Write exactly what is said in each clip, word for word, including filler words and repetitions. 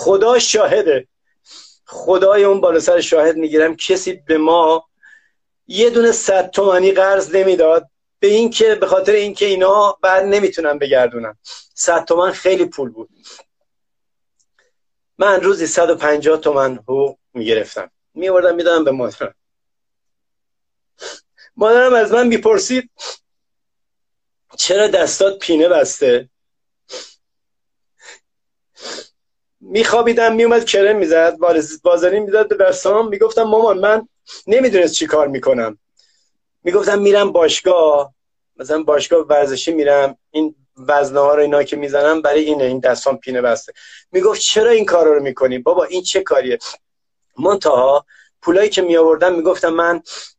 خدا شاهده، خدای اون بالا سر شاهد میگیرم، کسی به ما یه دونه صد تومانی قرض نمیداد به این که به خاطر اینکه اینا بعد نمیتونن بگردونن. صد تومن خیلی پول بود. من روزی صد و پنجاه تومن حقوق میگرفتم، میوردم میدادم به مادرم. مادرم از من میپرسید چرا دستات پینه بسته؟ میخوابیدم میومد کرم میزد، وازلین میزد به دستام، میگفتم مامان من نمیدونست چی کار میکنم. میگفتم میرم باشگاه، مثلا باشگاه ورزشی میرم، این وزنه ها رو اینا که میزنم برای اینه، این دستام پینه بسته. میگفت چرا این کار رو میکنی بابا، این چه کاریه؟ منتها پولایی که می آوردم میگفتم من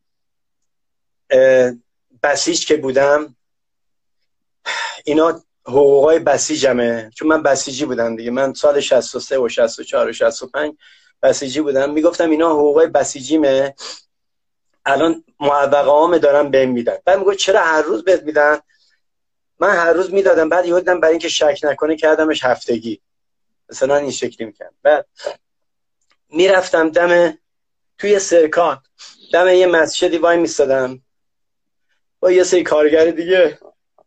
بسیج که بودم اینا حقوقای بسیجمه، چون من بسیجی بودم دیگه، من سال شصت و سه و شصت و چهار و شصت و پنج بسیجی بودم. میگفتم اینا حقوقای بسیجیمه، الان معوقه هامه دارم بهم میدن. بعد میگفت چرا هر روز بهت میدن؟ من هر روز میدادم، بعد یادم برای اینکه شک نکنه کردمش هفتگی، مثلا این شکلی میکنم. بعد میرفتم دم توی سرکان دم یه مسجدی وای میستادم با یه سری کارگر دیگه،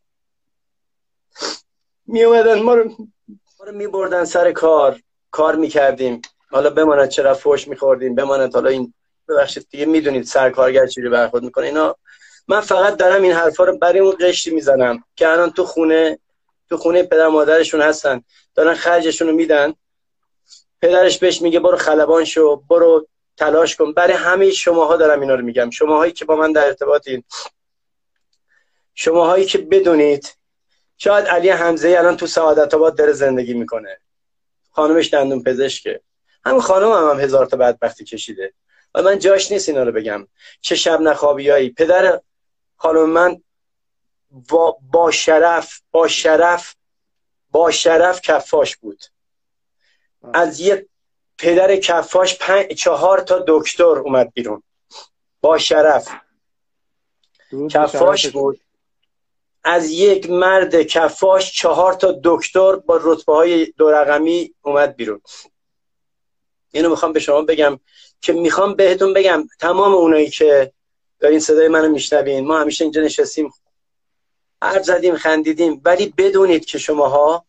می اومدن ما رو ما رو میبردن سر کار، کار میکردیم، حالا بماند چرا فوش میخوردیم، بماند حالا این ببخشید دیگه میدونید سرکارگر چجوری برخورد میکنه اینا. من فقط دارم این حرفا رو برای اون قشتی میزنم که الان تو خونه تو خونه پدر مادرشون هستن، دارن خرجشون رو میدن، پدرش بهش میگه برو خلبان شو، برو تلاش کن. برای همه شماها دارم اینا رو میگم، شماهایی که با من در ارتباطین، شماهایی که بدونید شاید علی حمزه الان تو سعادت آباد داره زندگی میکنه، خانمش دندون پزشکه، همون خانم هم, هم هزار تا بدبختی کشیده و من جاش نیست اینا رو بگم. چه شب نخوابیایی. پدر خانم من با, با شرف با شرف با شرف کفاش بود. از یه پدر کفاش پنج چهار تا دکتر اومد بیرون، با شرف کفاش بود. از یک مرد کفاش چهار تا دکتر با رتبه های دو رقمی اومد بیرون. اینو میخوام به شما بگم که میخوام بهتون بگم تمام اونایی که دارین صدای منو میشنوین، ما همیشه اینجا نشستیم حرف زدیم خندیدیم، ولی بدونید که شماها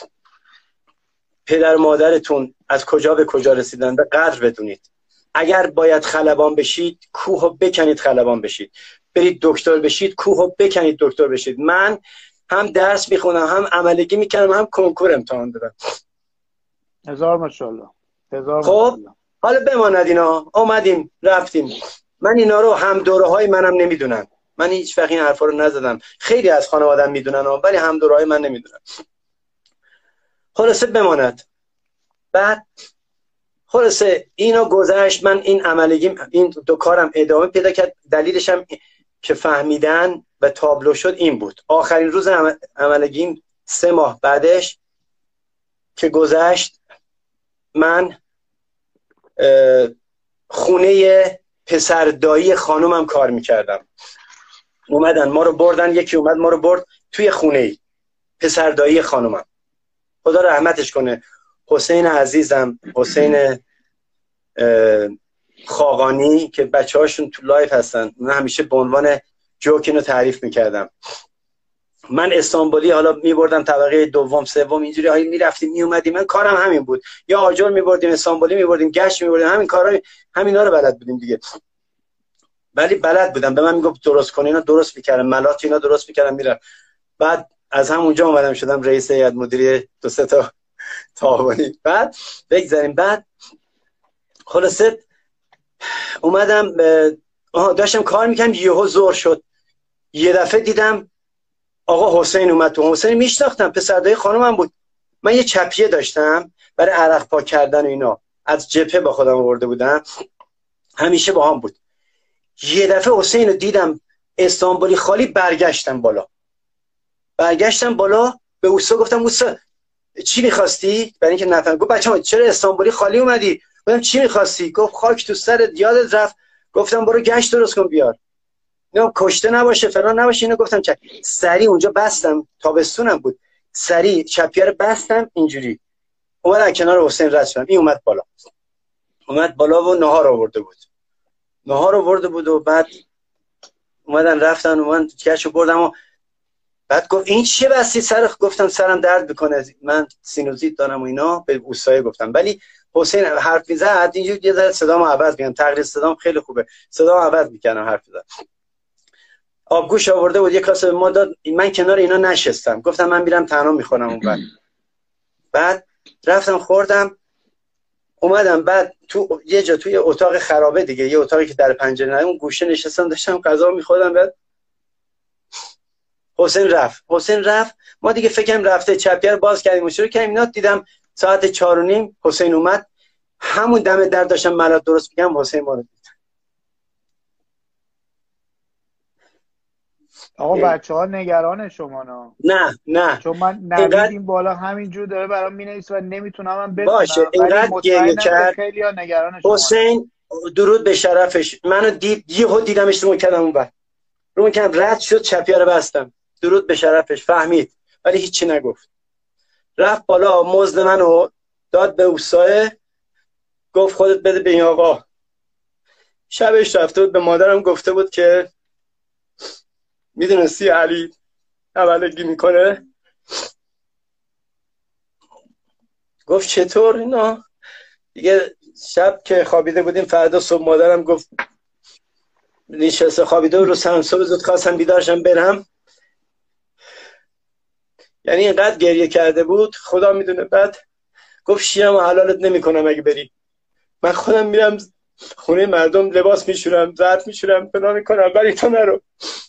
پدر مادرتون از کجا به کجا رسیدن به قدر بدونید. اگر باید خلبان بشید کوهو بکنید خلبان بشید، برید دکتر بشید کوهو بکنید دکتر بشید. من هم درس میخونم، هم عملگی میکنم، هم کنکور امتحان دادم. هزار ماشاءالله. هزار خب ماشاءالله. حالا بماند اینا، اومدیم رفتیم. من اینا رو هم دوره های منم نمیدونن، من هیچ وقت این حرفا رو نزدم، خیلی از خانواده‌ام میدونن ولی هم دوره های من نمیدونن. خلاصه بماند. بعد خلاصه اینا گذشت، من این عملگیم این دو کارم ادامه پیدا کرد. دلیلش هم که فهمیدن و تابلو شد این بود. آخرین روز عملگیم سه ماه بعدش که گذشت، من خونه پسر دایی خانومم کار میکردم. اومدن ما رو بردن، یکی اومد ما رو برد توی خونه پسر دایی خانومم، خدا رحمتش کنه، حسین عزیزم، حسین خاقانی که بچه هاشون تو لایف هستن، من همیشه به عنوان جوک اینو تعریف میکردم. من استانبولی حالا میبردم طبقه دوم سوم اینجوری هایی میرفتیم میومدیم، من کارم همین بود، یا آجر میبردیم استانبولی میبردیم گشت میبردیم، همین کارا همینا رو بلد بودیم دیگه. ولی بلد بودم، به من میگفت درست کن، اینا درست میکردم، ملات اینا درست میکردم میرم. بعد از همونجا اومدم شدم رئیس هیئت مدیره دو سه تا تعاونی. بعد بگذاریم، بعد خلاصه اومدم داشتم کار میکنم، یهو زور شد، یه دفعه دیدم آقا حسین اومد تو. حسین میشناختم، پسردای خانومم بود. من یه چپیه داشتم برای عرق پاک کردن و اینا، از جبهه با خودم آورده بودم، همیشه با هم بود. یه دفعه حسین رو دیدم استانبولی خالی، برگشتم بالا برگشتم بالا به اوستا گفتم اوستا چی می‌خواستی؟ برای اینکه نفهم. گفت بچه‌ها چرا استانبولی خالی اومدی؟ گفتم چی می‌خواستی؟ گفت خاک تو سرت یادت رفت. گفتم برو گشت درست کن بیار، نه کشته نباشه فلان نباشه. اینو گفتم چک سری اونجا بستم، تابستونم بود، سری چپیه رو بستم اینجوری. اومد از کنار حسین رد شدم، این اومد بالا اومد بالا و نهار آورده بود نهار آورده بود و بعد اومدن رفتن و من کشو بردم و بعد گفت این چیه بستی سر؟ گفتم سرم درد میکنه، من سینوزیت دارم و اینا، به اوستای گفتم. ولی حسین حرف میزد اینجوری یه ذره صدامو عوض میکنم، تغییر صدام خیلی خوبه، صدامو عوض میکنم حرف میزد. آبگوش آورده بود، یه کاسه به ما داد، من کنار اینا نشستم، گفتم من میرم تنها میخورم اون بعد. بعد رفتم خوردم اومدم، بعد تو یه جا توی اتاق خرابه دیگه، یه اتاقی که در پنجره نداره، اون گوشه نشستم داشتم غذا میخوردم. بعد حسین رفت حسین رفت ما دیگه فکرم رفته، چپیه رو باز کردیم و شروع کردیم اینا. دیدم ساعت چهار و نیم حسین اومد، همون دم در داشتم ملات درست میگم، حسین ما رو دید. آقا بچه ها نگران شما نه نه نه چون من نوید این بالا همینجور داره برام مینویسه و نمیتونم من بخونم. باشه اینقدر گریه کرد. خیلی ها نگران شما. حسین درود به شرفش، منو دید، یهو دیدمش رو کردم اون بعد رو کردم رد شد، چپیه رو بستم، درود به شرفش، فهمید ولی هیچی نگفت. رفت بالا مزد منو داد به اوستاه، گفت خودت بده به این آقا. شبش رفته بود به مادرم گفته بود که میدونستی علی اولگی میکنه؟ گفت چطور؟ اینا دیگه شب که خوابیده بودیم، فردا صبح مادرم گفت نشسته خوابیده رو سن، صبح زود خواستم بیدارشم برم، یعنی اینقدر گریه کرده بود خدا میدونه. بعد گفت شیرم و حلالت نمی کنم اگه بری، من خودم میرم خونه مردم لباس میشورم، ظرف میشورم، فلان میکنم، ولی تو نرو.